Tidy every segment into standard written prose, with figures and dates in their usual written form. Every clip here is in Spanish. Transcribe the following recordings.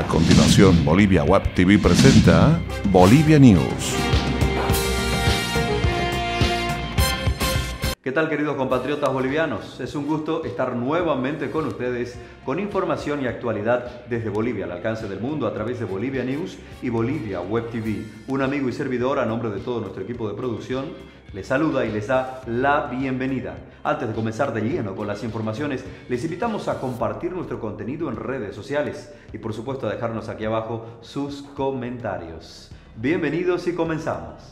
A continuación, Bolivia Web TV presenta Bolivia News. ¿Qué tal, queridos compatriotas bolivianos? Es un gusto estar nuevamente con ustedes con información y actualidad desde Bolivia al alcance del mundo a través de Bolivia News y Bolivia Web TV. Un amigo y servidor, a nombre de todo nuestro equipo de producción, les saluda y les da la bienvenida. Antes de comenzar de lleno con las informaciones, les invitamos a compartir nuestro contenido en redes sociales y por supuesto a dejarnos aquí abajo sus comentarios. Bienvenidos y comenzamos.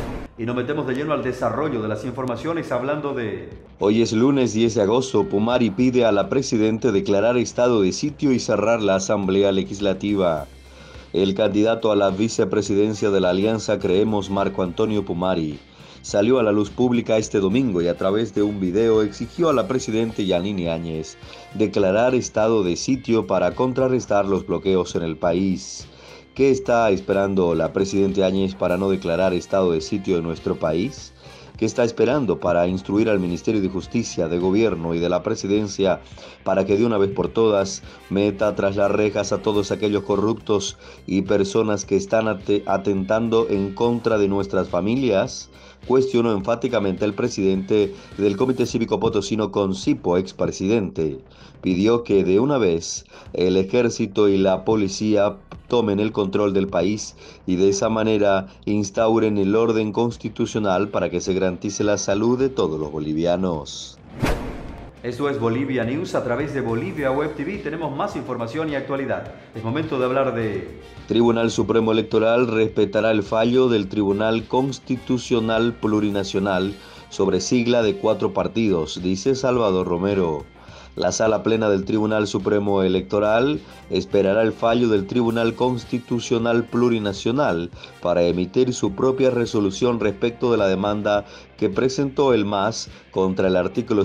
Y nos metemos de lleno al desarrollo de las informaciones hablando de... Hoy es lunes 10 de agosto. Pumari pide a la Presidente declarar estado de sitio y cerrar la Asamblea Legislativa. El candidato a la vicepresidencia de la Alianza Creemos, Marco Antonio Pumari, salió a la luz pública este domingo y a través de un video exigió a la Presidenta Yanine Áñez declarar estado de sitio para contrarrestar los bloqueos en el país. ¿Qué está esperando la Presidenta Áñez para no declarar estado de sitio en nuestro país? ¿Qué está esperando para instruir al Ministerio de Justicia, de Gobierno y de la Presidencia para que de una vez por todas meta tras las rejas a todos aquellos corruptos y personas que están atentando en contra de nuestras familias? Cuestionó enfáticamente el presidente del Comité Cívico Potosino Concipo, expresidente. Pidió que de una vez el ejército y la policía tomen el control del país y de esa manera instauren el orden constitucional para que se garantice la salud de todos los bolivianos. Esto es Bolivia News a través de Bolivia Web TV. Tenemos más información y actualidad. Es momento de hablar de... Tribunal Supremo Electoral respetará el fallo del Tribunal Constitucional Plurinacional sobre sigla de 4 partidos, dice Salvador Romero. La Sala Plena del Tribunal Supremo Electoral esperará el fallo del Tribunal Constitucional Plurinacional para emitir su propia resolución respecto de la demanda que presentó el MAS contra el artículo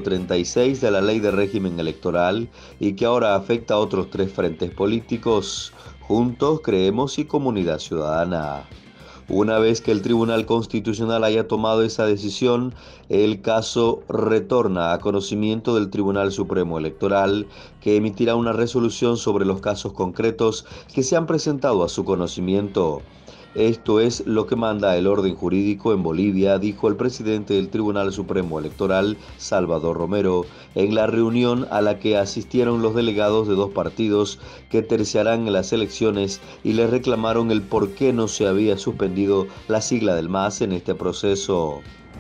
136 de la Ley de Régimen Electoral y que ahora afecta a otros 3 frentes políticos: Juntos, Creemos y Comunidad Ciudadana. Una vez que el Tribunal Constitucional haya tomado esa decisión, el caso retorna a conocimiento del Tribunal Supremo Electoral, que emitirá una resolución sobre los casos concretos que se han presentado a su conocimiento. Esto es lo que manda el orden jurídico en Bolivia, dijo el presidente del Tribunal Supremo Electoral, Salvador Romero, en la reunión a la que asistieron los delegados de 2 partidos que terciarán en las elecciones y le reclamaron el por qué no se había suspendido la sigla del MAS en este proceso.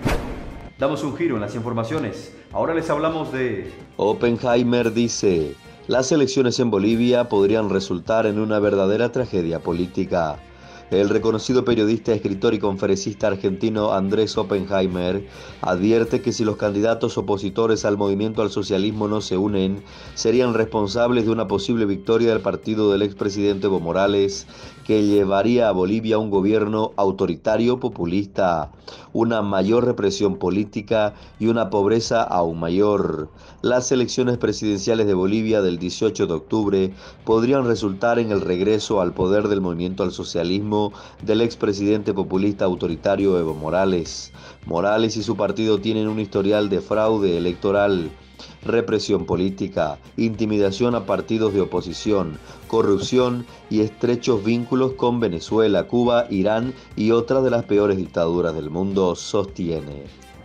Damos un giro en las informaciones. Ahora les hablamos de... Oppenheimer dice: las elecciones en Bolivia podrían resultar en una verdadera tragedia política. El reconocido periodista, escritor y conferencista argentino Andrés Oppenheimer advierte que si los candidatos opositores al movimiento al socialismo no se unen, serían responsables de una posible victoria del partido del expresidente Evo Morales, que llevaría a Bolivia un gobierno autoritario populista, una mayor represión política y una pobreza aún mayor. Las elecciones presidenciales de Bolivia del 18 de octubre podrían resultar en el regreso al poder del movimiento al socialismo del expresidente populista autoritario Evo Morales. Morales y su partido tienen un historial de fraude electoral, represión política, intimidación a partidos de oposición, corrupción y estrechos vínculos con Venezuela, Cuba, Irán y otras de las peores dictaduras del mundo, sostiene.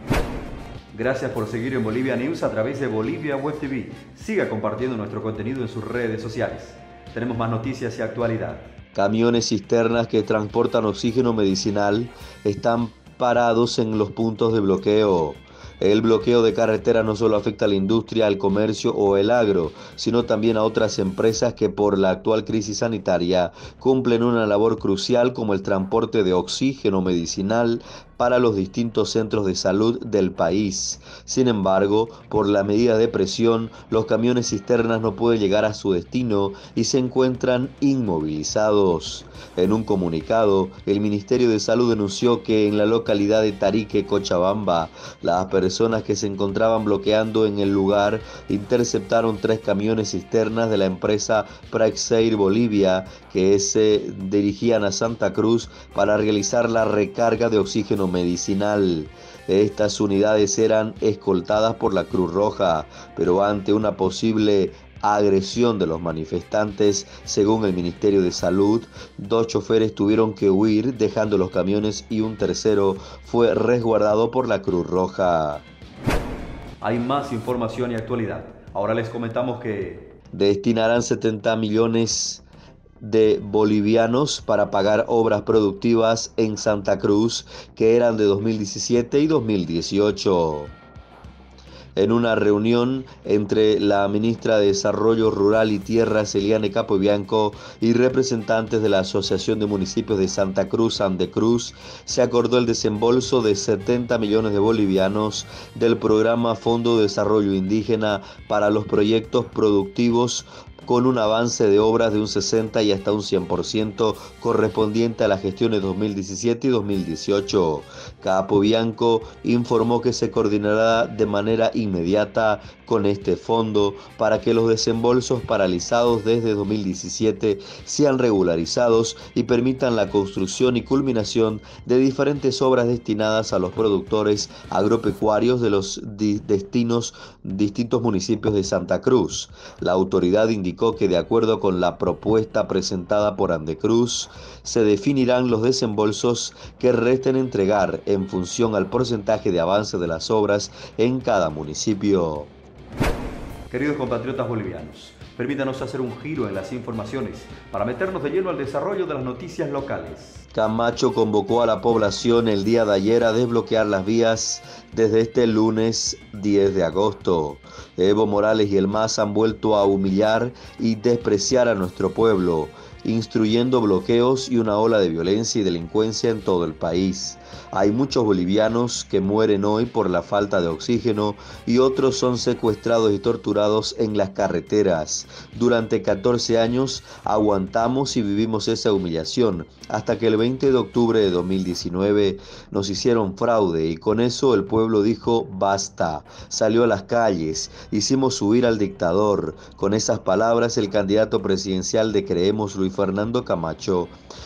Gracias por seguir en Bolivia News a través de Bolivia Web TV. Siga compartiendo nuestro contenido en sus redes sociales. Tenemos más noticias y actualidad. Camiones cisternas que transportan oxígeno medicinal están parados en los puntos de bloqueo. El bloqueo de carretera no solo afecta a la industria, al comercio o el agro, sino también a otras empresas que por la actual crisis sanitaria cumplen una labor crucial como el transporte de oxígeno medicinal para los distintos centros de salud del país. Sin embargo, por la medida de presión, los camiones cisternas no pueden llegar a su destino y se encuentran inmovilizados. En un comunicado, el Ministerio de Salud denunció que en la localidad de Tarique, Cochabamba, las personas que se encontraban bloqueando en el lugar interceptaron 3 camiones cisternas de la empresa Praxair Bolivia que se dirigían a Santa Cruz para realizar la recarga de oxígeno medicinal. Estas unidades eran escoltadas por la Cruz Roja, pero ante una posible agresión de los manifestantes. Según el Ministerio de Salud, 2 choferes tuvieron que huir dejando los camiones y un tercero fue resguardado por la Cruz Roja. Hay más información y actualidad. Ahora les comentamos que destinarán 70 millones de bolivianos para pagar obras productivas en Santa Cruz que eran de 2017 y 2018. En una reunión entre la ministra de Desarrollo Rural y Tierras, Eliane Capobianco, y representantes de la Asociación de Municipios de Santa Cruz, Andecruz, se acordó el desembolso de 70 millones de bolivianos del programa Fondo de Desarrollo Indígena para los proyectos productivos, con un avance de obras de un 60 y hasta un 100% correspondiente a las gestiones 2017 y 2018. Capobianco informó que se coordinará de manera inmediata con este fondo para que los desembolsos paralizados desde 2017 sean regularizados y permitan la construcción y culminación de diferentes obras destinadas a los productores agropecuarios de los distintos municipios de Santa Cruz. La autoridad indicó que de acuerdo con la propuesta presentada por Andecruz, se definirán los desembolsos que resten entregar en función al porcentaje de avance de las obras en cada municipio. Queridos compatriotas bolivianos, permítanos hacer un giro en las informaciones para meternos de lleno al desarrollo de las noticias locales. Camacho convocó a la población el día de ayer a desbloquear las vías desde este lunes 10 de agosto. Evo Morales y el MAS han vuelto a humillar y despreciar a nuestro pueblo, instruyendo bloqueos y una ola de violencia y delincuencia en todo el país. Hay muchos bolivianos que mueren hoy por la falta de oxígeno y otros son secuestrados y torturados en las carreteras. Durante 14 años aguantamos y vivimos esa humillación hasta que el 20 de octubre de 2019 nos hicieron fraude y con eso el pueblo dijo basta. Salió a las calles, hicimos huir al dictador. Con esas palabras el candidato presidencial de Creemos, Luis Fernando Camacho,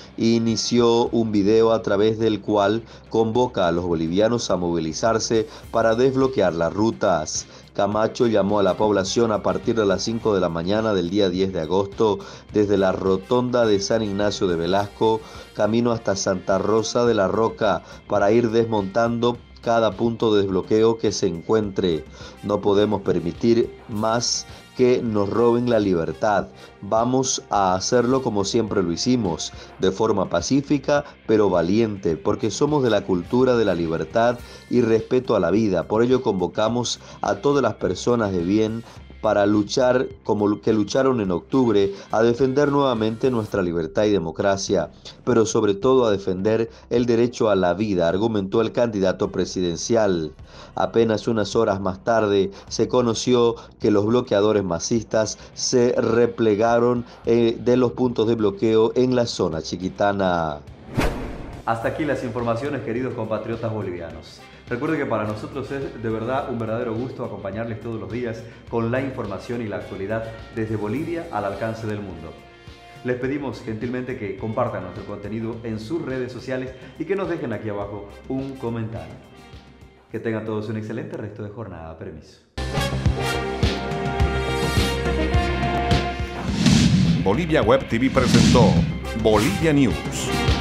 inició un video a través del cual convoca a los bolivianos a movilizarse para desbloquear las rutas. Camacho llamó a la población a partir de las 5 de la mañana del día 10 de agosto desde la rotonda de San Ignacio de Velasco, camino hasta Santa Rosa de la Roca, para ir desmontando cada punto de desbloqueo que se encuentre. No podemos permitir más que nos roben la libertad. Vamos a hacerlo como siempre lo hicimos, de forma pacífica pero valiente, porque somos de la cultura de la libertad y respeto a la vida. Por ello convocamos a todas las personas de bien para luchar como que lucharon en octubre, a defender nuevamente nuestra libertad y democracia, pero sobre todo a defender el derecho a la vida, argumentó el candidato presidencial. Apenas unas horas más tarde se conoció que los bloqueadores masistas se replegaron de los puntos de bloqueo en la zona chiquitana. Hasta aquí las informaciones, queridos compatriotas bolivianos. Recuerde que para nosotros es de verdad un verdadero gusto acompañarles todos los días con la información y la actualidad desde Bolivia al alcance del mundo. Les pedimos gentilmente que compartan nuestro contenido en sus redes sociales y que nos dejen aquí abajo un comentario. Que tengan todos un excelente resto de jornada. Permiso. Bolivia Web TV presentó Bolivia News.